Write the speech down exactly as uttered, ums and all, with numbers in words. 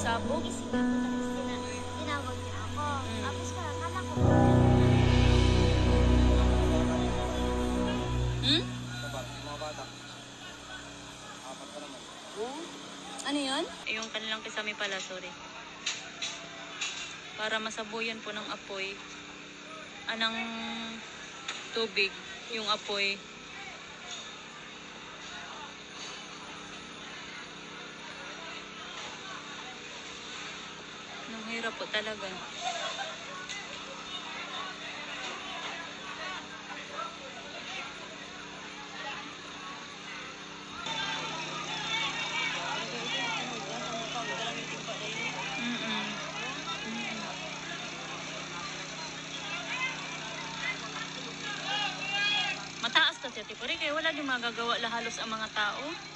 pasabog. Gising ako tapos tina tinawag niya ako. Mm. Tapos parang kala ko Hmm? Mga bata. Apat pa naman. Ano yun? Yung kanilang kisame pala, sorry. Para masabuyan po ng apoy. Anang tubig, yung apoy. Ang hirap po talaga. Mm-mm. Mataas kasi ati pare, kaya wala din magagawa la halos ang mga tao.